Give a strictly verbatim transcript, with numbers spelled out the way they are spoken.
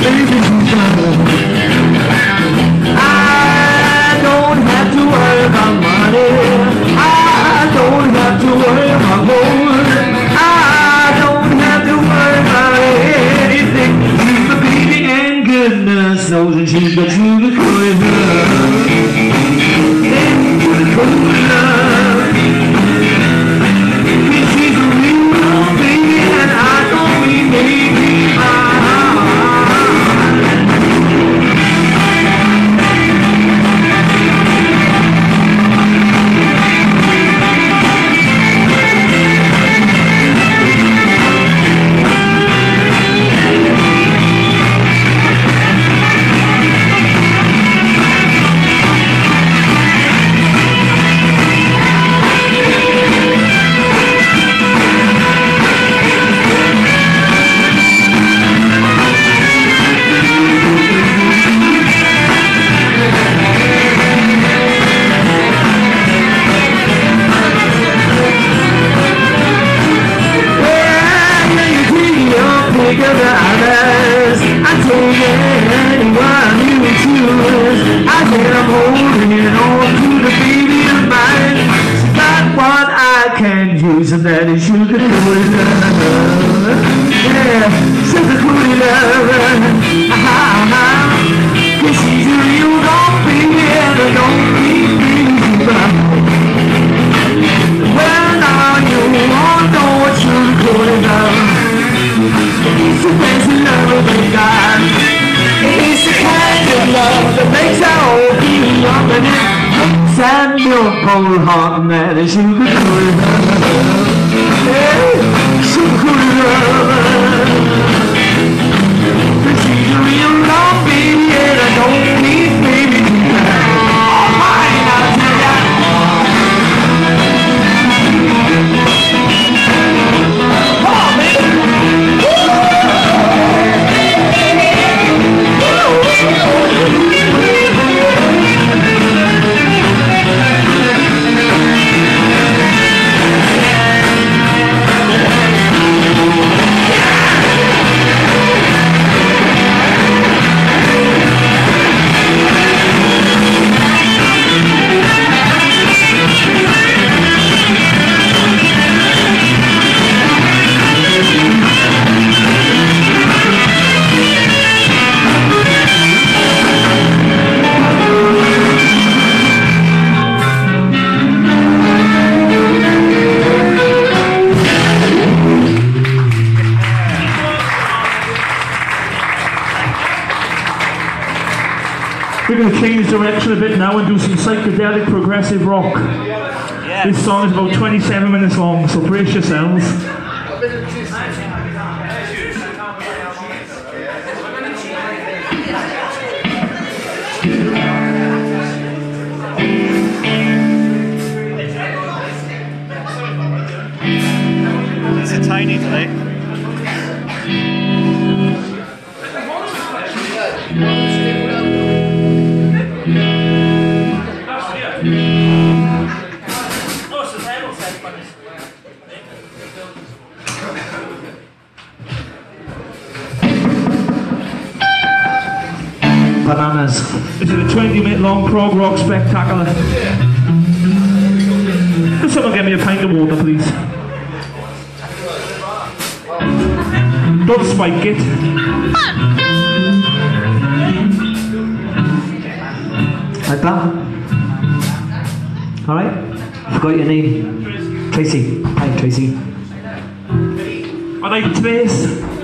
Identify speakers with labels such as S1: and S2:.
S1: baby I don't have to worry about money. I don't have to worry about gold. I don't have to worry about anything. She's my baby and goodness knows that she's got you the good love. And the good love. She's a real love baby and I don't mean baby mine. And that is you could love. Yeah, sugar coolie love. Cause she's a real dog baby and I don't need baby. Well now you all know what sugar coolie love. It's the best love we got. It's the kind of love that makes our old feel up and it makes that milk cold heart and that is sugar coolie love. Yeah, sugar coolie love. She's a real love baby and I don't need baby tonight. All mine, I'll tell ya. Come on, baby.
S2: We're going to change direction a bit now and do some psychedelic progressive rock. Yeah. This song is about twenty-seven minutes long, so brace yourselves.
S3: It's a tiny delay.
S1: Bananas.
S2: This is a twenty minute long prog rock spectacular. Can someone get me a pint of water, please? Don't spike it.
S1: Like that? Alright? Forgot your name. Tracy. Hi, Tracy.
S2: Alright, Trace.